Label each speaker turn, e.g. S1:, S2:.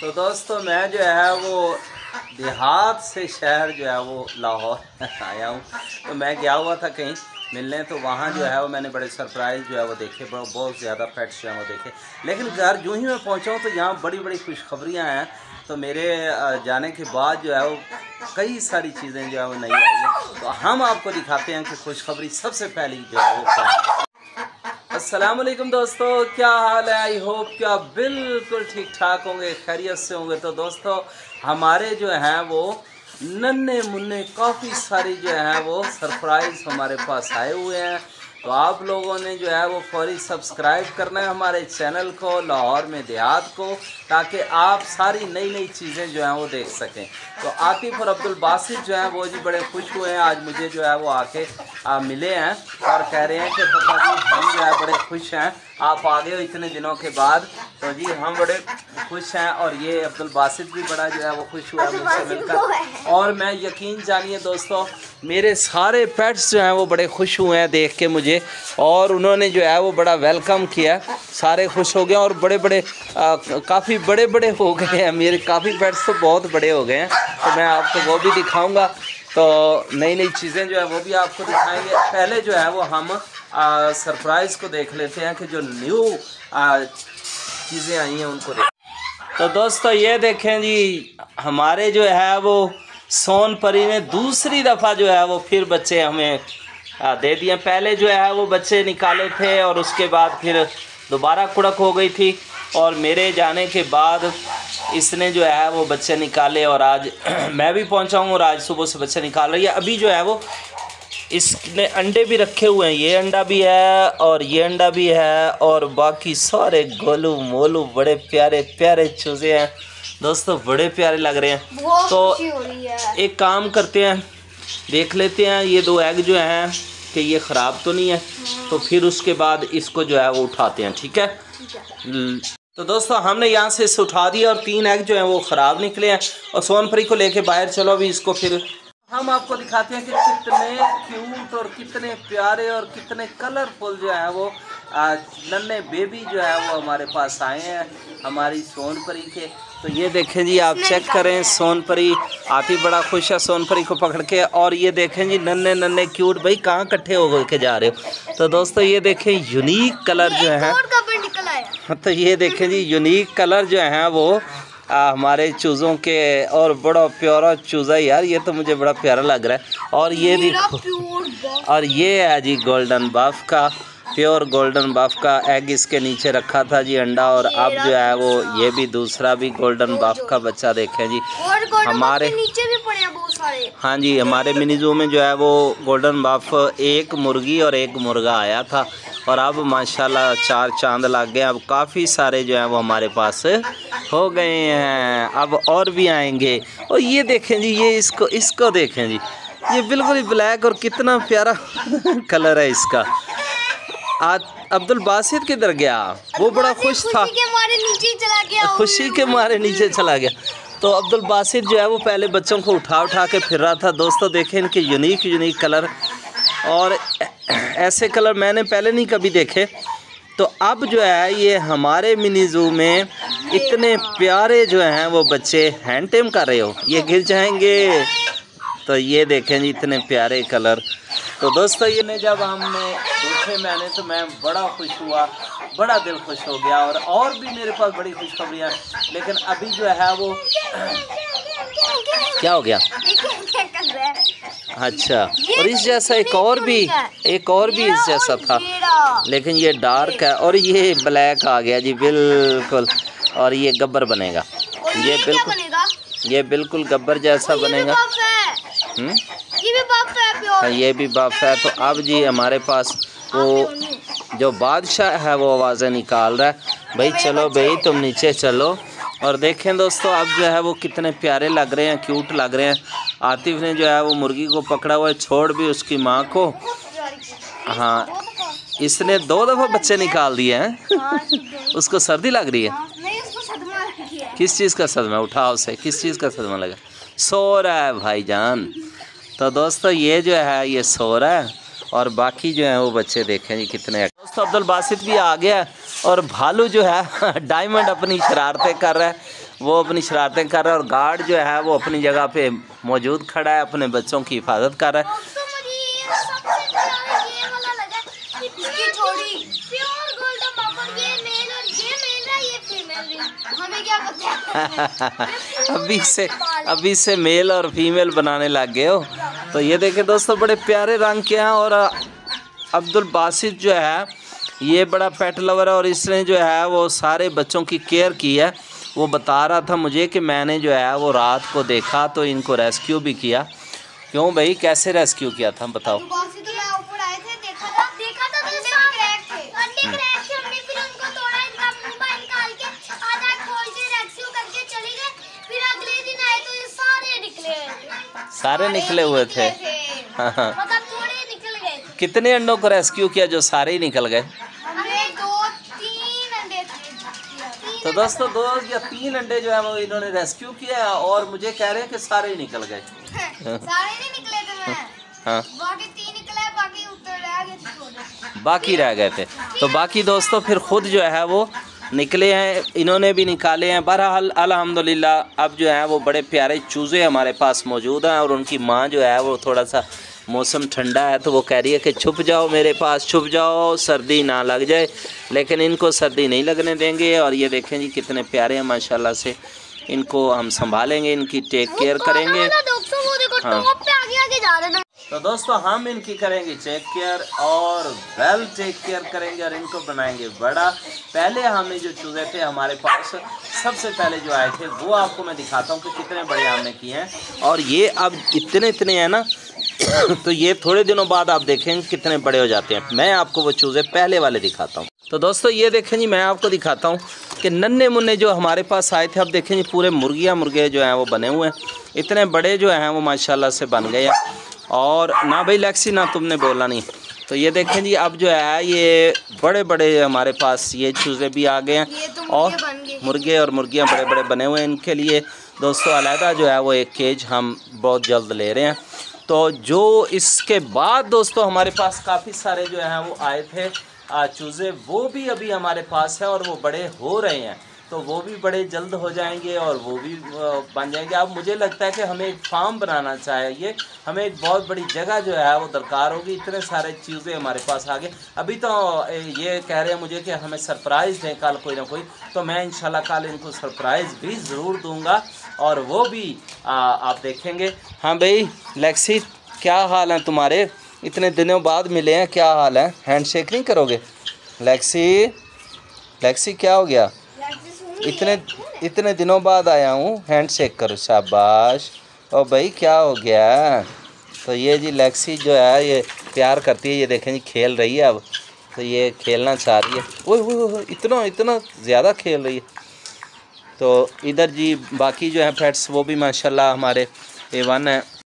S1: तो दोस्तों मैं जो है वो देहात से शहर जो है वो लाहौर आया हूँ। तो मैं गया हुआ था कहीं मिलने, तो वहाँ जो है वो मैंने बड़े सरप्राइज़ जो है वो देखे, बहुत ज़्यादा पेट्स जो है वो देखे। लेकिन घर जो ही मैं पहुँचा हूँ तो यहाँ बड़ी बड़ी खुशखबरियाँ हैं। तो मेरे जाने के बाद जो है वो कई सारी चीज़ें जो है वो नई आई हैं। तो हम आपको दिखाते हैं कि खुशखबरी सबसे पहली जो है वो क्या है। अस्सलामु अलैकुम दोस्तों, क्या हाल है? आई होप कि आप बिल्कुल ठीक ठाक होंगे, खैरियत से होंगे। तो दोस्तों हमारे जो हैं वो नन्हे मुन्ने काफ़ी सारी जो है वो सरप्राइज़ हमारे पास आए हुए हैं। तो आप लोगों ने जो है वो फौरी सब्सक्राइब करना है हमारे चैनल को लाहौर में देहात को, ताकि आप सारी नई नई चीज़ें जो हैं वो देख सकें। तो आतिफ और अब्दुल बासित जो हैं वो जी बड़े खुश हुए हैं, आज मुझे जो है वो आके मिले हैं और कह रहे हैं कि पापा जी हम जो है बड़े खुश हैं, आप आ गए हो इतने दिनों के बाद। तो जी हम बड़े खुश हैं और ये अब्दुल बासित भी बड़ा जो है वो खुश हुआ मुझसे मिलकर। और मैं यकीन जानिए दोस्तों मेरे सारे पेट्स जो हैं वो बड़े खुश हुए हैं देख के मुझे, और उन्होंने जो है वो बड़ा वेलकम किया, सारे खुश हो गए और बड़े बड़े काफ़ी बड़े बड़े हो गए हैं। मेरे काफ़ी पेट्स तो बहुत बड़े हो गए हैं, तो मैं आपको वो भी दिखाऊंगा। तो नई नई चीज़ें जो है वो भी आपको दिखाएंगे। पहले जो है वो हम सरप्राइज़ को देख लेते हैं कि जो न्यू चीज़ें आई हैं उनको देख। तो दोस्तों ये देखें जी, हमारे जो है वो सोनपरी ने दूसरी दफ़ा जो है वो फिर बच्चे हमें दे दिए। पहले जो है वो बच्चे निकाले थे और उसके बाद फिर दोबारा कुड़क हो गई थी, और मेरे जाने के बाद इसने जो है वो बच्चे निकाले और आज मैं भी पहुंचा हूँ और आज सुबह से बच्चे निकाल रही है। अभी जो है वो इसने अंडे भी रखे हुए हैं, ये अंडा भी है और ये अंडा भी है, और बाकी सारे गोलू मोलू बड़े प्यारे प्यारे चूजे हैं दोस्तों, बड़े प्यारे लग रहे हैं। तो एक काम करते हैं, देख लेते हैं ये दो एग जो हैं कि ये ख़राब तो नहीं है, तो फिर उसके बाद इसको जो है वो उठाते हैं, ठीक है। तो दोस्तों हमने यहाँ से इसे उठा दिया और 3 एग जो हैं वो ख़राब निकले हैं, और सोनपरी को लेके बाहर चलो अभी इसको फिर हम आपको दिखाते हैं कि कितने क्यूट और कितने प्यारे और कितने कलरफुल जो है वो नन्हे बेबी जो है वो हमारे पास आए हैं हमारी सोनपरी के। तो ये देखें जी, आप चेक करें, सोनपरी आती बड़ा खुश है सोनपरी को पकड़ के। और ये देखें जी नन्हे नन्हे क्यूट, भाई कहाँ इकट्ठे हो के जा रहे हो। तो दोस्तों ये देखें यूनिक कलर जो है, तो ये देखें जी यूनिक कलर जो है वो हमारे चूज़ों के, और बड़ा प्यारा चूज़ा यार, ये तो मुझे बड़ा प्यारा लग रहा है। और ये देखो, और ये है जी गोल्डन बफ का, प्योर गोल्डन बफ का एग इसके नीचे रखा था जी अंडा, और अब जो है वो ये भी दूसरा भी गोल्डन बफ का बच्चा देखें जी। हमारे नीचे भी पड़े हैं बहुत सारे। हाँ जी, हमारे मिनी ज़ू में जो है वो गोल्डन बफ एक मुर्गी और एक मुर्गा आया था, और अब माशाल्लाह 4 चांद लग गए। अब काफ़ी सारे जो हैं वो हमारे पास हो गए हैं, अब और भी आएंगे। और ये देखें जी, ये इसको देखें जी, ये बिल्कुल ही ब्लैक और कितना प्यारा कलर है इसका। आज अब्दुल बासित किधर गया? वो बड़ा खुश था, खुशी के मारे नीचे चला गया। तो अब्दुल बासित जो है वो पहले बच्चों को उठा के फिर रहा था। दोस्तों देखें इनके यूनिक कलर, और ऐसे कलर मैंने पहले नहीं कभी देखे। तो अब जो है ये हमारे मिनी ज़ू में इतने प्यारे जो हैं वो बच्चे हैंड टेम कर रहे हो, ये गिर जाएंगे। तो ये देखें जी इतने प्यारे कलर। तो दोस्तों ये जब हमने देखे मैंने, तो मैं बड़ा खुश हुआ, बड़ा दिल खुश हो गया। और भी मेरे पास बड़ी खुशखबरियाँ, लेकिन अभी जो है वो क्या हो गया? अच्छा, और इस जैसा एक और भी इस जैसा था, लेकिन ये डार्क है, और ये ब्लैक आ गया जी बिल्कुल। और ये गब्बर बनेगा, ये बिल्कुल गब्बर जैसा बनेगा। ये भी बफ है। तो अब जी हमारे पास वो जो बादशाह है वो आवाज़ें निकाल रहा है, भाई चलो भाई तुम नीचे चलो। और देखें दोस्तों अब जो है वो कितने प्यारे लग रहे हैं, क्यूट लग रहे हैं। आतिफ ने जो है वो मुर्गी को पकड़ा हुआ है, छोड़ भी उसकी माँ को। हाँ, इसने 2 दफ़ा बच्चे निकाल दिए हैं। उसको सर्दी लग रही है? किस चीज़ का सदमा? उठाओ उसे, किस चीज़ का सदमा लगा? सो रहा है भाईजान। तो दोस्तों ये जो है ये सो रहा है, और बाकी जो है वो बच्चे देखें जी कितने। दोस्तों अब्दुल बासित भी आ गया, और भालू जो है डायमंड अपनी शरारतें कर रहा है। वो अपनी शरारतें कर रहा है और गार्ड जो है वो अपनी जगह पे मौजूद खड़ा है, अपने बच्चों की हिफाजत कर रहा है। अभी से मेल और फीमेल बनाने लग गए हो। तो ये देखें दोस्तों, बड़े प्यारे रंग के हैं। और अब्दुल बासित जो है ये बड़ा पेट लवर है और इसने जो है वो सारे बच्चों की केयर की है। वो बता रहा था मुझे कि मैंने जो है वो रात को देखा तो इनको रेस्क्यू भी किया। क्यों भाई, कैसे रेस्क्यू किया था बताओ? सारे निकले हुए थे। कितने अंडों को रेस्क्यू किया जो सारे ही निकल गए? तो दोस्तों 2 या 3 अंडे जो है वो इन्होंने रेस्क्यू किया और मुझे कह रहे हैं कि सारे ही निकल गए।
S2: सारे नहीं निकले थे मैं।
S1: हाँ,
S2: बाकी 3 निकले, बाकी ऊपर रह गए थे।
S1: बाकी रह गए थे। तो बाकी दोस्तों फिर खुद जो है वो निकले हैं, इन्होंने भी निकाले हैं। बहरहाल अल्हम्दुलिल्लाह अब जो है वो बड़े प्यारे चूज़े हमारे पास मौजूद हैं। और उनकी माँ जो है वो थोड़ा सा मौसम ठंडा है तो वो कह रही है कि छुप जाओ मेरे पास, छुप जाओ, सर्दी ना लग जाए। लेकिन इनको सर्दी नहीं लगने देंगे। और ये देखें जी कितने प्यारे हैं माशाल्लाह से। इनको हम संभालेंगे, इनकी टेक केयर करेंगे। हाँ। तो दोस्तों हम इनकी करेंगे टेक केयर और वेल टेक केयर करेंगे और इनको बनाएंगे बड़ा। पहले हमने जो चूज़े थे हमारे पास सबसे पहले जो आए थे वो आपको मैं दिखाता हूँ कि कितने बड़े हमने किए हैं। और ये अब इतने हैं ना तो ये थोड़े दिनों बाद आप देखेंगे कितने बड़े हो जाते हैं। मैं आपको वो चूज़े पहले वाले दिखाता हूँ। तो दोस्तों ये देखें जी, मैं आपको दिखाता हूँ कि नन्हे मुन्ने जो हमारे पास आए थे, अब देखें जी पूरे मुर्गे जो हैं वो बने हुए हैं। इतने बड़े जो हैं वो माशाल्लाह से बन गए हैं। और ना भाई लेक्सी, ना तुमने बोला नहीं। तो ये देखें जी अब जो है ये बड़े हमारे पास ये चूज़े भी आ गए हैं। और मुर्गे और मुर्गियाँ बड़े बने हुए हैं। इनके लिए दोस्तों अलहदा जो है वो एक केज हम बहुत जल्द ले रहे हैं। तो जो इसके बाद दोस्तों हमारे पास काफ़ी सारे जो हैं वो आए थे चूज़े, वो भी अभी हमारे पास है और वो बड़े हो रहे हैं। तो वो भी बड़े जल्द हो जाएंगे और वो भी बन जाएंगे। अब मुझे लगता है कि हमें एक फार्म बनाना चाहिए, हमें एक बहुत बड़ी जगह जो है वो दरकार होगी। इतने सारे चीज़ें हमारे पास आ गए। अभी तो ये कह रहे हैं मुझे कि हमें सरप्राइज़ दें कल कोई ना कोई, तो मैं इंशाल्लाह कल इनको सरप्राइज़ भी ज़रूर दूंगा और वो भी आप देखेंगे। हाँ भाई लेक्सी, क्या हाल है तुम्हारे? इतने दिनों बाद मिले हैं, क्या हाल है? हैंडशेक नहीं करोगे? लेक्सी क्या हो गया? इतने दिनों बाद आया हूँ, हैंडशेक करो। शाबाश। ओ भाई क्या हो गया? तो ये जी लेक्सी जो है ये प्यार करती है। ये देखें जी खेल रही है अब, तो ये खेलना चाह रही है। ओह इतना ज़्यादा खेल रही है। तो इधर जी बाकी जो है पेट्स वो भी माशाल्लाह हमारे A1 है।